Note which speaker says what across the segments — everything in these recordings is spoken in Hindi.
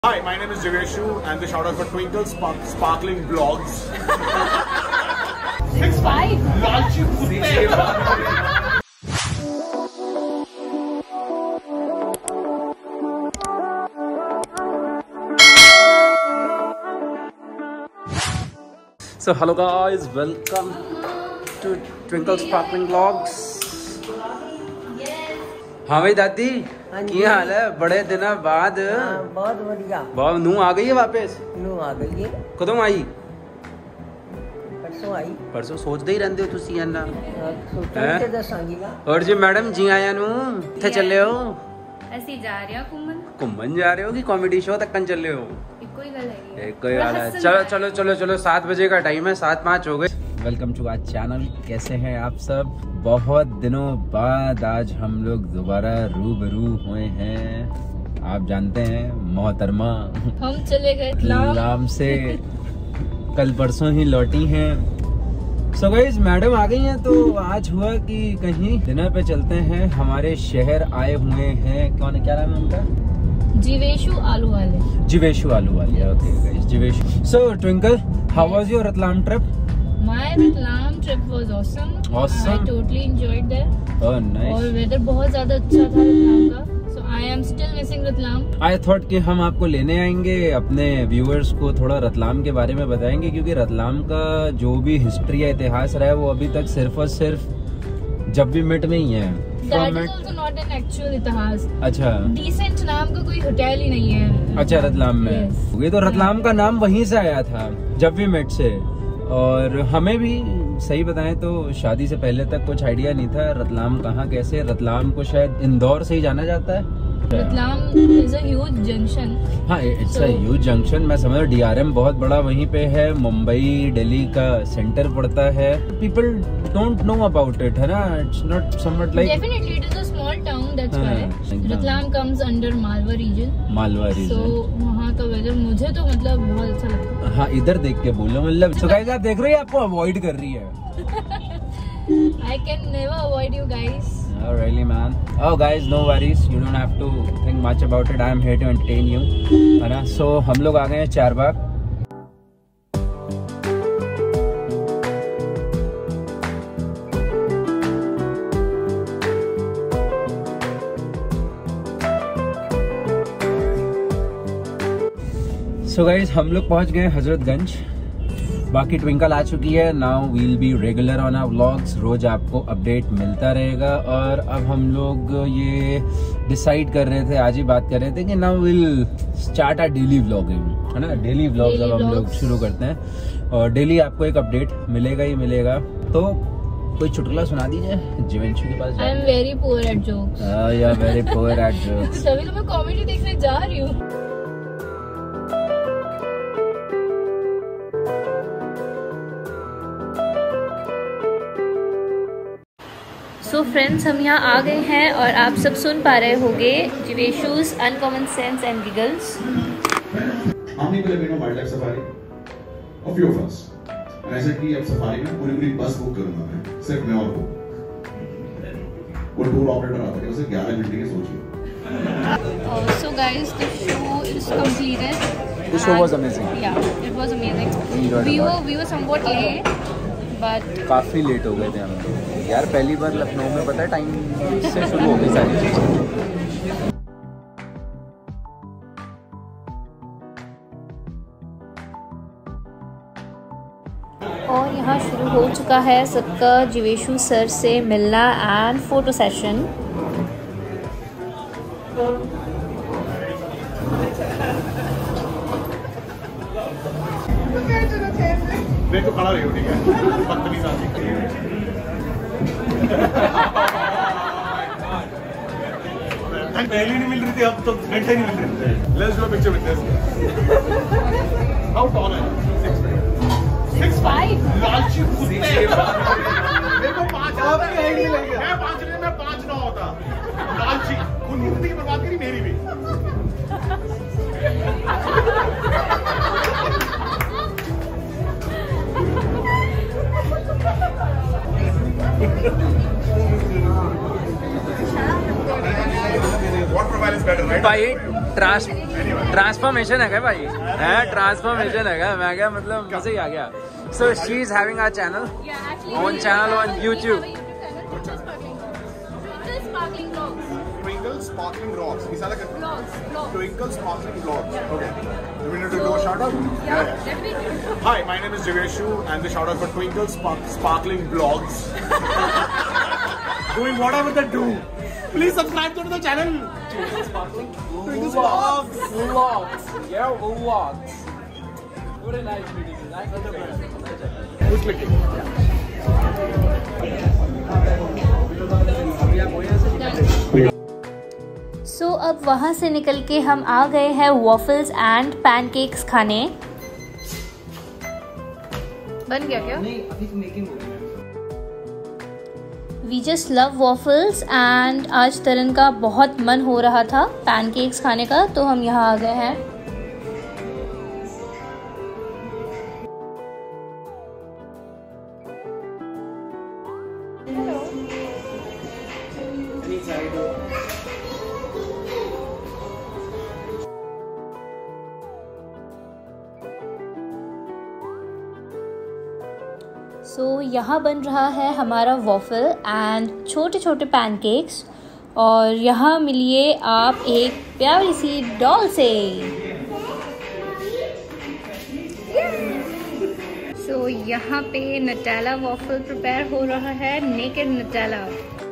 Speaker 1: Hi, my name is Jiveshu and the shout out for Twinkle Sparkling Blogs. 6'5" लालची कुत्ते.
Speaker 2: So hello guys, welcome to Twinkle Sparkling Vlogs. हाँ भाई दादी, की हाल है? बड़े दिन बाद
Speaker 3: बहुत बढ़िया।
Speaker 2: बहुत नू आ गई है वापस?
Speaker 3: नू आ गई है।
Speaker 2: कदों आई?
Speaker 3: परसों आई।
Speaker 2: परसों सोचते ही रहंदे हो तुसी है?
Speaker 3: सोचते दसांगी ना।
Speaker 2: और जी मैडम जी आया नू थे चले हो?
Speaker 4: ऐसी जा रहे हो
Speaker 2: घूमन जा रहे हो कि कॉमेडी शो तक चले हो?
Speaker 4: कोई गल है।
Speaker 2: एक कोई वाला है। चलो चलो चलो चलो 7 बजे का टाइम है, 7:05 हो गए। Welcome to our channel. कैसे हैं आप सब? बहुत दिनों बाद आज हम लोग दोबारा रूबरू हुए हैं। आप जानते हैं मोहतरमा
Speaker 4: हम चले गए
Speaker 2: लाम से कल परसों ही लौटी हैं। सो गाइस मैडम आ गई हैं, तो आज हुआ कि कहीं डिनर पे चलते हैं। हमारे शहर आए हुए हैं, कौन, क्या नाम है उनका?
Speaker 4: जीवेशु आलू वाले।
Speaker 2: जीवेशु आलू वाले। Okay guys, Jeeveshu. So Twinkle, how was your Ratlam trip?
Speaker 4: My Ratlam trip was awesome.
Speaker 2: Awesome.
Speaker 4: I totally enjoyed there.
Speaker 2: Oh nice.
Speaker 4: और वेदर बहुत ज्यादा अच्छा था रतलाम का। So I am still missing Ratlam.
Speaker 2: I thought कि हम आपको लेने आएंगे, अपने व्यूअर्स को थोड़ा रतलाम के बारे में बताएंगे, क्योंकि रतलाम का जो भी हिस्ट्री या इतिहास रहा है वो अभी तक सिर्फ और सिर्फ जब भी मिट में ही है।
Speaker 4: That is also not an actual इतिहास।
Speaker 2: अच्छा।
Speaker 4: Decent नाम का कोई होटल ही नहीं है।
Speaker 2: अच्छा, रतलाम में।
Speaker 4: Yes.
Speaker 2: ये तो रतलाम का नाम वहीं से आया था, जब भी मिट से। और हमें भी सही बताएं तो शादी से पहले तक कुछ आइडिया नहीं था रतलाम कहाँ कैसे। रतलाम को शायद इंदौर से ही जाना जाता है।
Speaker 4: Ratlam is a huge junction.
Speaker 2: हाँ, इट्स अ ह्यूज जंक्शन। मैं समझ DRM बहुत बड़ा वहीं पे है। मुंबई दिल्ली का सेंटर पड़ता है। People don't know about it, है ना? It's not somewhat like.
Speaker 4: Definitely it is a small town, that's why Ratlam comes under Malwa region.
Speaker 2: Malwa region.
Speaker 4: So वहाँ का वेदर मुझे तो मतलब बहुत अच्छा लगता है।
Speaker 2: हाँ, इधर देख के बोलो, मतलब तो गाइस आप देख रहे हो आपको अवॉइड कर रही है।
Speaker 4: I can never avoid you guys.
Speaker 2: Oh really man? Oh guys, no worries. You don't have to think much about it. I am here to entertain you. है ना? So हम लोग आ गए हैं चारबाग। So guys हम लोग पहुंच गए हजरतगंज। बाकी ट्विंकल आ चुकी है। Now we'll be regular on our vlogs. रोज आपको अपडेट मिलता रहेगा। और अब हम लोग ये डिसाइड कर रहे थे, आज ही बात कर रहे थे कि now will start our daily vlogging, है ना? डेली व्लॉग्स अब हम लोग शुरू करते हैं और डेली आपको एक अपडेट मिलेगा ही मिलेगा। तो कोई चुटकुला सुना दीजिए जीवेंशु के पास।
Speaker 4: I am very poor at jokes.
Speaker 2: Yeah very poor at jokes.
Speaker 4: तभी तो मैं कॉमेडी देखने जा रही हूँ। सो फ्रेंड्स, हम यहाँ आ गए हैं और आप सब सुन पा रहे होंगे Jeeveshu's uncommon sense and giggles.
Speaker 5: How many people have been on wildlife safari? A few of us. And I said कि अब सफारी में पूरी बस बुक करूँगा मैं, सिर्फ मैं और वो। वो टूर ऑपरेटर आता है, उसे 11 घंटे की सोचिए।
Speaker 4: So guys, the show is completed.
Speaker 2: The show was amazing.
Speaker 4: Yeah, it was amazing. We were somewhat late, but
Speaker 2: काफी लेट हो गए थे हम यार। पहली बार लखनऊ में, पता है, टाइम से शुरू हो गई सारी चीजें।
Speaker 4: और यहाँ शुरू हो चुका है सबका जीवेशु सर से मिलना एंड फोटो सेशन।
Speaker 1: देखो खड़ा रही हो, ठीक है? बदतमीज आदमी। पहले नहीं मिल रही थी, अब तो घंटे नहीं मिल रहे। Let's do a picture with this. How tall are you? 6'5" लालची कुत्ते। मेरे को 5 होता है। मैं 5 नहीं, मैं 5'9" होता। लालची, खून मूर्ति की बर्बाद करी मेरी भी। What profile is better, right?
Speaker 2: By trust transformation है क्या भाई? है ट्रांसफॉर्मेशन है क्या? मैं क्या मतलब मजे ही आ गया। So she is having a channel, own channel on YouTube.
Speaker 1: Twinkle Sparkling Vlogs. Twinkle Sparkling Vlogs. Okay. Do we need to do a shout out? Yeah. Hi, my name is Jiveshu and the shout out for Twinkle Sparkling Vlogs. Doing whatever they do. Please subscribe to the channel. Twinkle Sparkling Vlogs.
Speaker 2: Yeah, vlogs. Very nice meeting you. Nice meeting you.
Speaker 1: Who's clicking?
Speaker 4: So अब वहाँ से निकल के हम आ गए हैं वॉफल्स एंड पैनकेक्स खाने। बन गया क्या?
Speaker 2: नहीं, अभी तो मेकिंग हो रही है।
Speaker 4: We just love waffles and आज तरन का बहुत मन हो रहा था पैनकेक्स खाने का, तो हम यहाँ आ गए हैं। सो यहाँ बन रहा है हमारा वॉफल एंड छोटे छोटे पैनकेक्स, और यहाँ मिलिए आप एक प्यारी सी डॉल से। सो यहाँ पे नटेला वॉफल प्रिपेयर हो रहा है, नेकेड नटेला।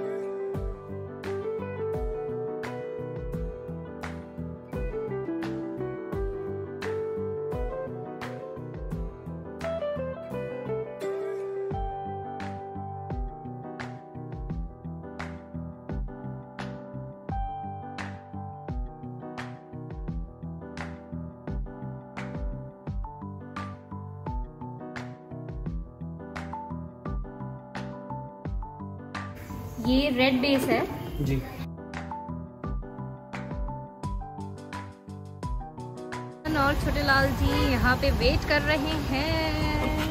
Speaker 4: ये रेड बेस है
Speaker 2: जी।
Speaker 4: और छोटे लाल जी यहाँ पे वेट कर रहे हैं।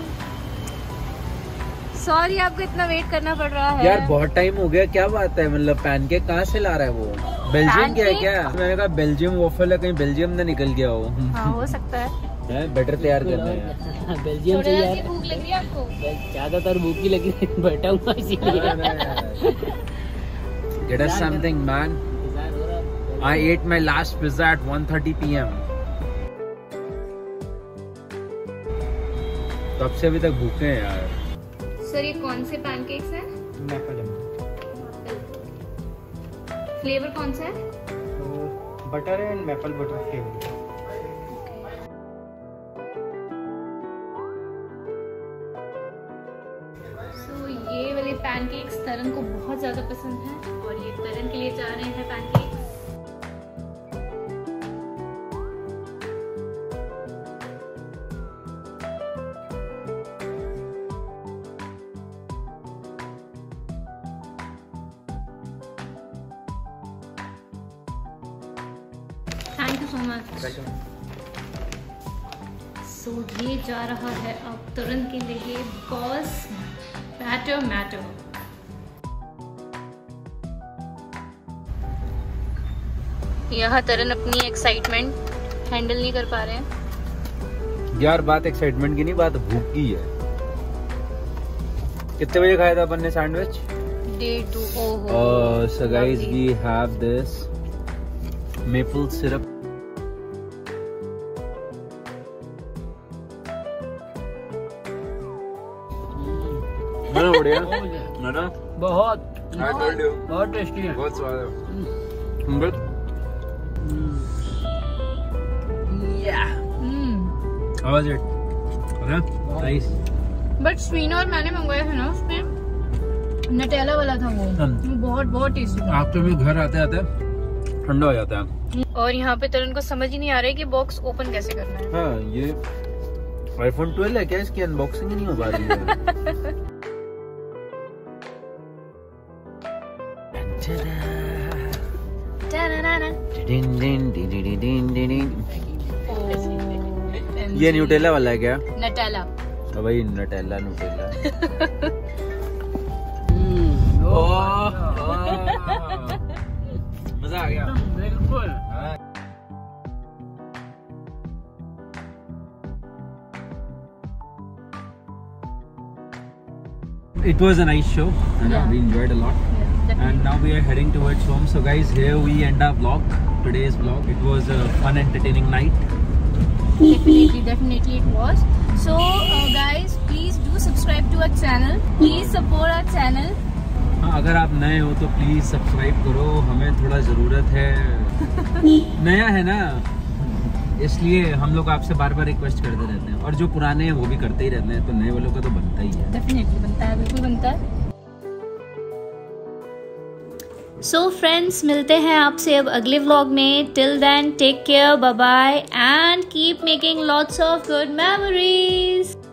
Speaker 4: सॉरी आपको इतना वेट करना पड़ रहा है
Speaker 2: यार, बहुत टाइम हो गया। क्या बात है, मतलब पैनकेक कहाँ से ला रहा है वो? बेल्जियम क्या है क्या? मैंने कहा बेल्जियम वॉफल है, कहीं बेल्जियम ना निकल गया हो।
Speaker 4: हाँ, हो सकता है।
Speaker 2: बेटर तैयार करना है।
Speaker 3: बेल्जियम से यार
Speaker 4: भूख लग रही है आपको?
Speaker 3: ज्यादातर भूख ही लगी है, बैठा हूँ इसीलिए।
Speaker 2: Get us something, man. I ate my last pizza at 1:30 p.m. तब से अभी तक भूखे हैं यार।
Speaker 4: सर ये कौन से पैनकेक्स हैं? फ्लेवर कौन सा है?
Speaker 6: Butter and maple butter flavour.
Speaker 4: So ये वाले पैनकेक्स तरन को बहुत ज्यादा पसंद है, और ये तरन के लिए जा रहे हैं pancakes. Thank you so much. So ये जा रहा है अब तरन के लिए, बिकॉज बैटर मैटर। यहाँ तरन अपनी एक्साइटमेंट हैंडल नहीं कर पा रहे हैं।
Speaker 2: यार बात एक्साइटमेंट की नहीं, बात भूख की है। कितने बजे खाया था अपन ने सैंडविच?
Speaker 4: Day 2। ओहो।
Speaker 2: So guys, we have this maple syrup. बढ़िया ना?
Speaker 3: बहुत
Speaker 2: I told you.
Speaker 3: बहुत टेस्टी है।
Speaker 2: बहुत स्वाद है। Good. How was it? Nice.
Speaker 4: But स्वीनो और मैंने मंगवाया था ना, उसमें नटेला वाला था वो बहुत बहुत टेस्टी था।
Speaker 2: आप तो भी घर आते आते ठंडा हो जाता है।
Speaker 4: और यहाँ पे तरन को समझ ही नहीं आ रहा है कि बॉक्स ओपन कैसे करना है।
Speaker 2: हाँ, ये iPhone 12 है क्या? इसकी अनबॉक्सिंग ही नहीं हो पा रही है। ये न्यूटेला वाला है क्या?
Speaker 4: नटेला।
Speaker 2: भाई नटेला न्यूटेला। मजा आ गया।
Speaker 3: बिल्कुल।
Speaker 2: it was a nice show.
Speaker 4: Yeah.
Speaker 2: We enjoyed a lot. And now we are heading towards home. So guys, here we end our vlog. Today's vlog. It was a fun, entertaining night.
Speaker 4: Definitely it was. So guys, please do subscribe to our channel. Please support our channel.
Speaker 2: हाँ, अगर आप नए हो तो प्लीज सब्सक्राइब करो, हमें थोड़ा जरूरत है। नया है ना, इसलिए हम लोग आपसे बार बार रिक्वेस्ट करते रहते हैं, और जो पुराने हैं वो भी करते ही रहते हैं, तो नए वालों का तो बनता ही है।
Speaker 4: डेफिनेटली बनता है, बिल्कुल बनता है। सो फ्रेंड्स, मिलते हैं आपसे अब अगले व्लॉग में। Till then take care, bye bye and keep making lots of good memories.